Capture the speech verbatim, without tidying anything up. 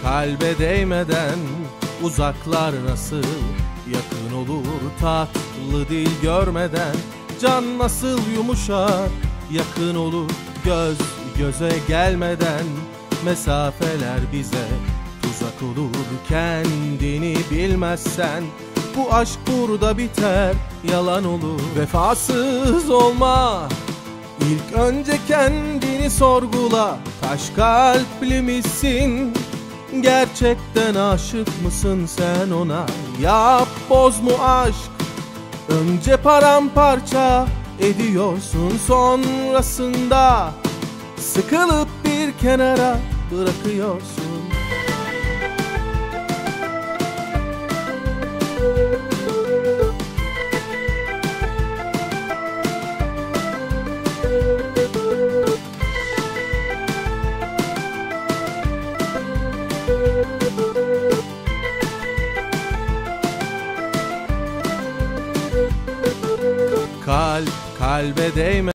kalbe değmeden uzaklar nasıl yakın olur, tatlı dil görmeden can nasıl yumuşar, yakın olur göz göze gelmeden. Mesafeler bize tuzak olur, kendini bilmezsen bu aşk burada biter, yalan olur. Vefasız olma, İlk önce kendini sorgula. Taş kalpli misin? Gerçekten aşık mısın sen ona? Yap boz mu aşk? Önce paramparça ediyorsun, sonrasında sıkılıp bir kenara bırakıyorsun. Kalp kalbe değme.